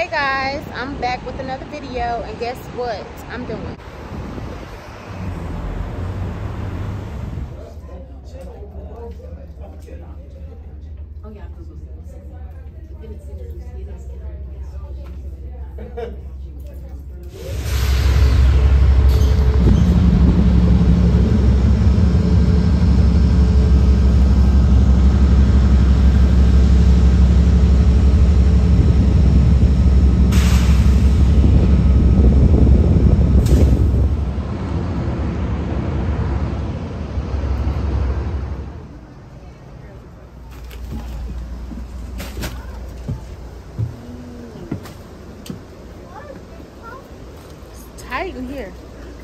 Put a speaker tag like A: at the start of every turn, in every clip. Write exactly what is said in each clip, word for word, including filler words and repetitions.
A: Hey guys, I'm back with another video, and guess what I'm doing? Tight in here.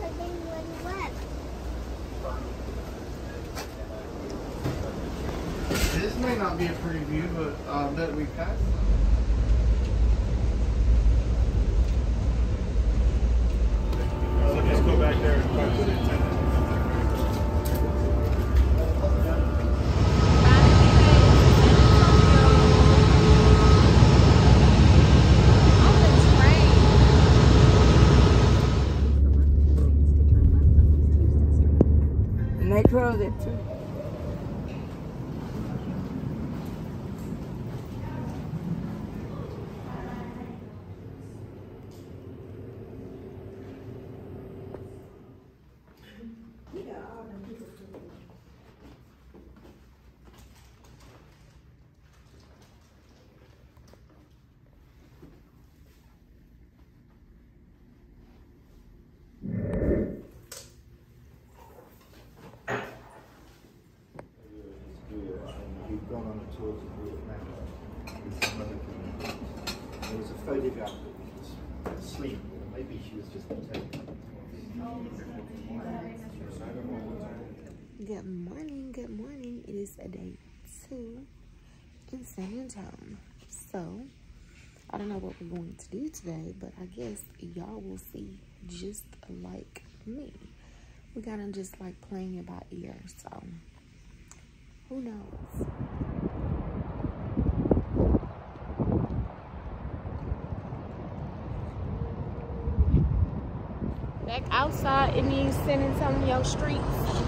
B: This may not be a pretty view, but I bet we passed.
C: So just go back there and talk to the attendant.
D: They close it too.
E: Gone on a tour to the Atlanta with some other comedians. There was a photograph that was asleep, or maybe she was just taken.
A: Good morning, good morning. It is a day two in San Antonio. So, I don't know what we're going to do today, but I guess y'all will see just like me. We're kind of just like playing it by ear, so who knows? Back outside in these San Antonio streets.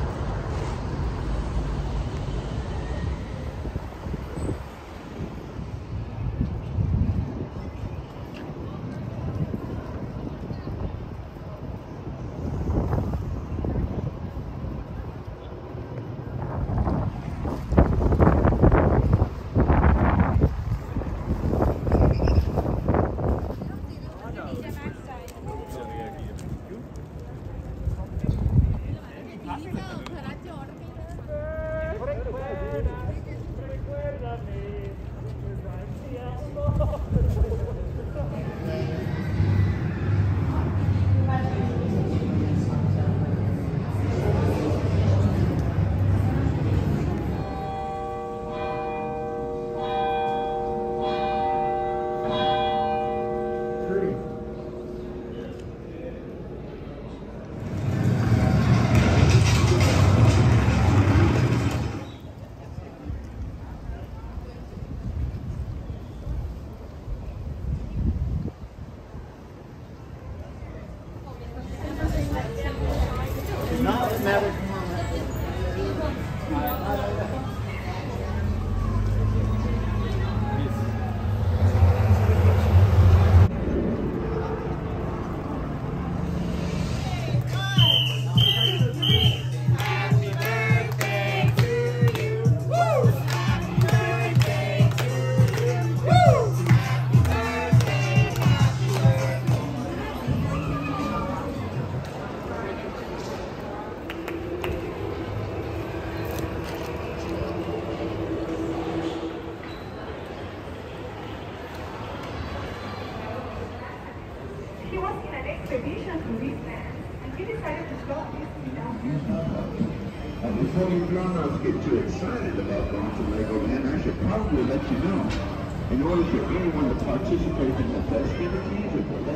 F: Before you grown-ups get too excited about going to Legoland, I should probably let you know. In order for anyone to participate in the festivities of the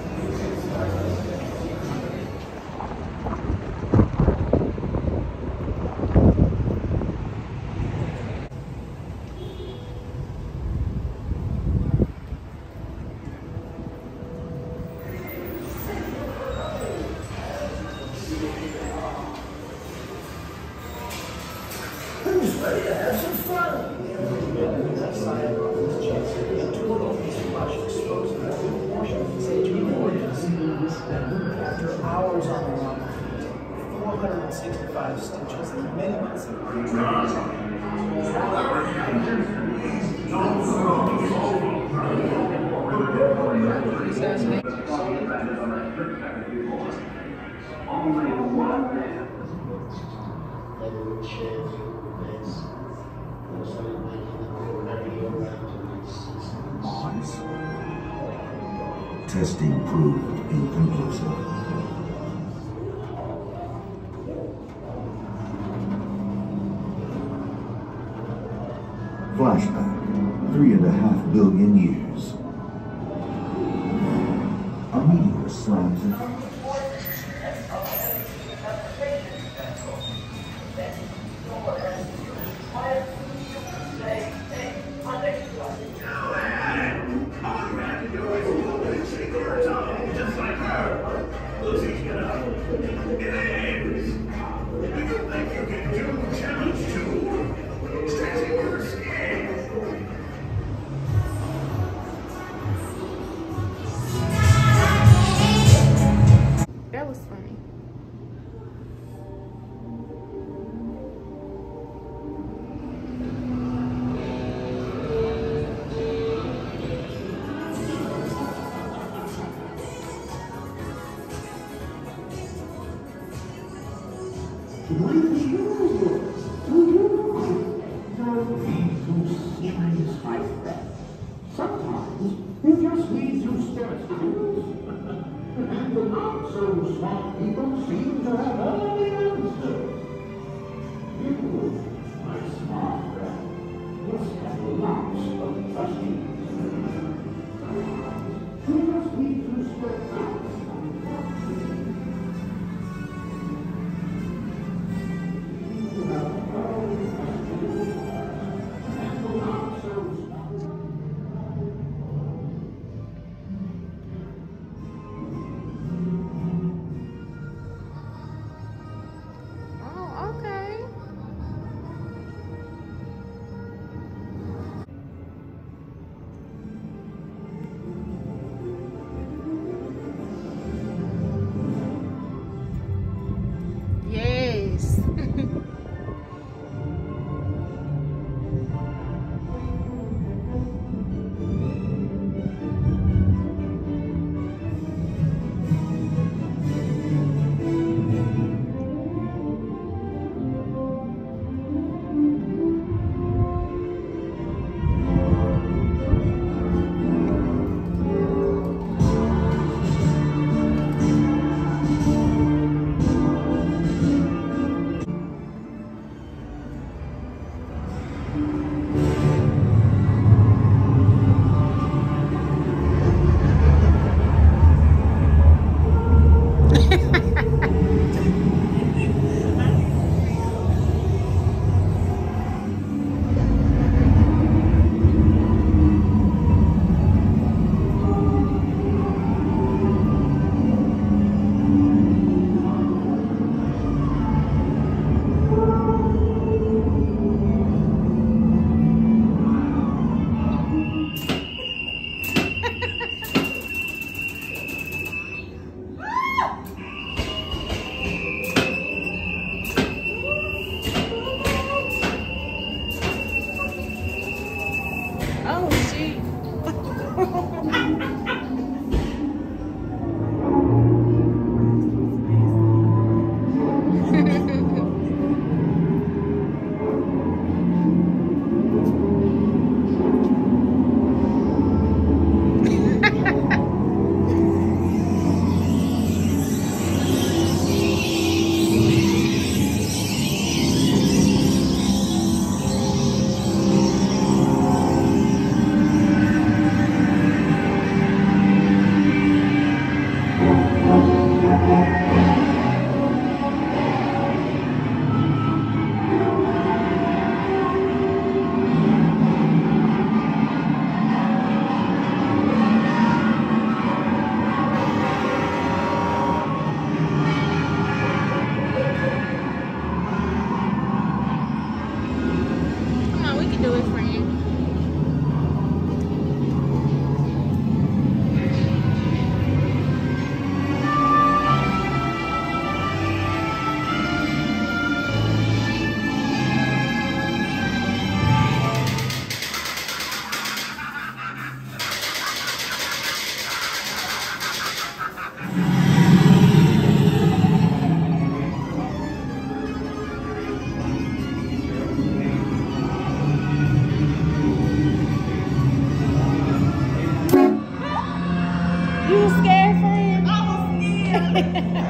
F: Legoland,
E: five stitches and many months of
F: Testing proved inconclusive. Flashback, three and a half billion years. A meteor slams into
D: just like her. Losing it up. It ends. Do you think you can do challenge two? Stretching your skin.
A: That was funny.
F: With you, do you don't need to serious like that. Sometimes you just need to stare things. And the not so smart people seem to have all the answers. You, my smart friend, must have lots of trusting. You just need to stare out.
A: You scared, friend?
G: I was scared.